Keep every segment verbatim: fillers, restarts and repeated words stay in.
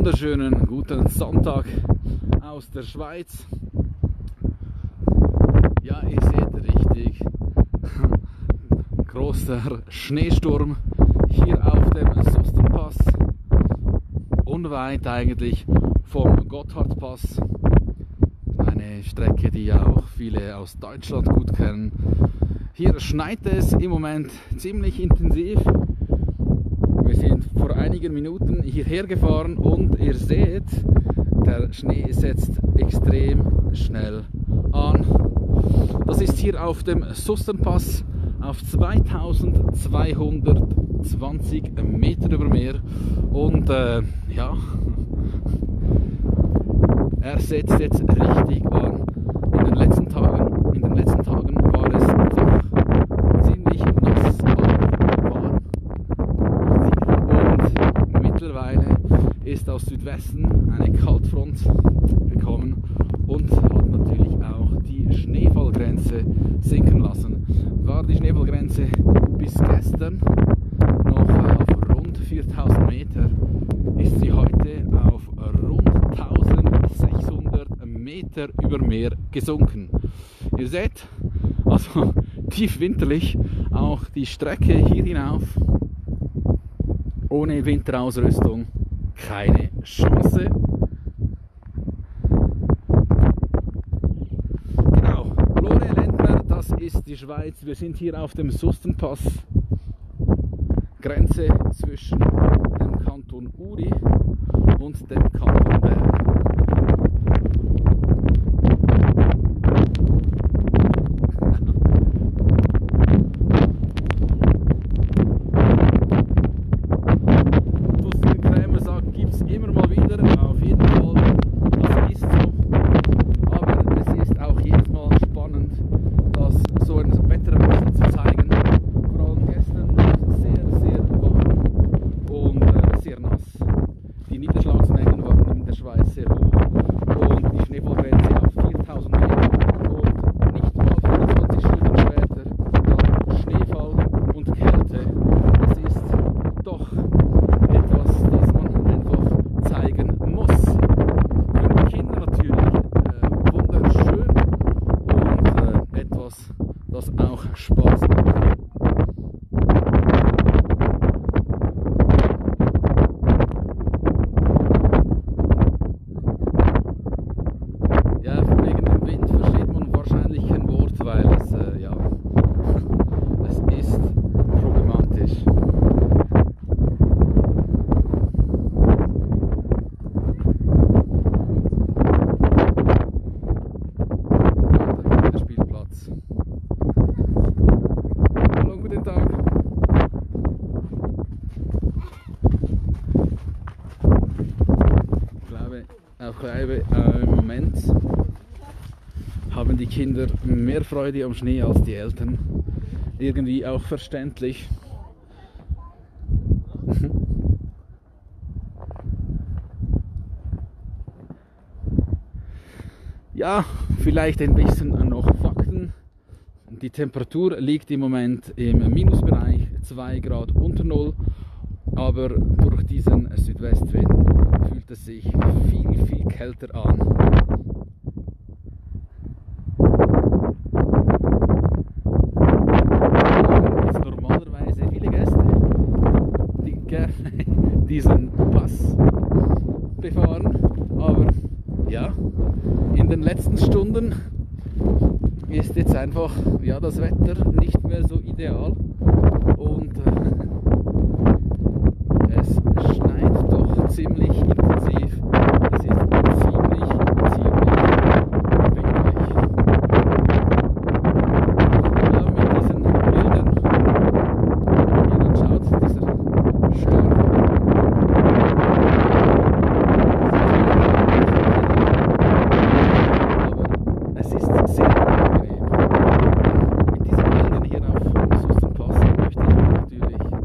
wunderschönen guten Sonntag aus der Schweiz. Ja, ihr seht richtig, großer Schneesturm hier auf dem Sustenpass, unweit eigentlich vom Gotthardpass. Eine Strecke, die ja auch viele aus Deutschland gut kennen. Hier schneit es im Moment ziemlich intensiv. Wir sind vor einigen Minuten hierher gefahren und ihr seht, der Schnee setzt extrem schnell an. Das ist hier auf dem Sustenpass auf zweitausendzweihundertzwanzig Meter über Meer und äh, ja, er setzt jetzt richtig an. In den letzten Tagen, in den letzten Tagen war es doch ziemlich nass, warm. Und mittlerweile ist aus Südwesten eine Kaltfront gekommen und hat natürlich auch die Schneefallgrenze sinken lassen. War die Schneefallgrenze bis gestern noch auf rund viertausend Meter, ist sie heute auf rund eintausendsechshundert Meter über Meer gesunken. Ihr seht, also tief winterlich, auch die Strecke hier hinauf, ohne Winterausrüstung keine Chance. Genau, Lore Lendner, das ist die Schweiz. Wir sind hier auf dem Sustenpass, Grenze zwischen dem Kanton Uri und dem Kanton Bern. Dustin Krämer sagt, gibt es immer mal wieder, auf jeden Fall, das ist so. Aber es ist auch jedes Mal spannend, das so ein Wetterbericht zu zeigen. Vor allem gestern war es sehr, sehr warm und äh, sehr nass. Die Niederschlagsmengen waren in der Schweiz sehr hoch und die Schneefallgrenze auf viertausend Meter und nicht mal vierundzwanzig Stunden später dann Schneefall und Kälte. Das ist doch etwas, das man einfach zeigen muss. Für die Kinder natürlich äh, wunderschön und äh, etwas, das auch Spaß macht. Ja, wegen dem Wind versteht man wahrscheinlich kein Wort, weil es, äh, ja, es ist problematisch. Der Spielplatz. Hallo, guten Tag. Ich glaube, auch glaube, äh, im Moment haben die Kinder mehr Freude am Schnee als die Eltern. Irgendwie auch verständlich. Ja, vielleicht ein bisschen noch Fakten. Die Temperatur liegt im Moment im Minusbereich, zwei Grad unter Null, aber durch diesen Südwestwind fühlt es sich viel, viel kälter an. Jetzt normalerweise viele Gäste, die gerne diesen Pass befahren, aber ja, in den letzten Stunden ist jetzt einfach ja, das Wetter nicht mehr so ideal und äh, es schneit doch ziemlich intensiv. Es ist ziemlich, ziemlich windig. Ja, mit diesen Bildern, ihr dann schaut, dieser Sturm. Aber es ist sehr angenehm. Mit diesen Bildern hier auf dem Sustenpass möchte ich natürlich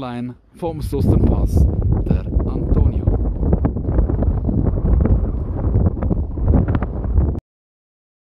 online vom Susternpass.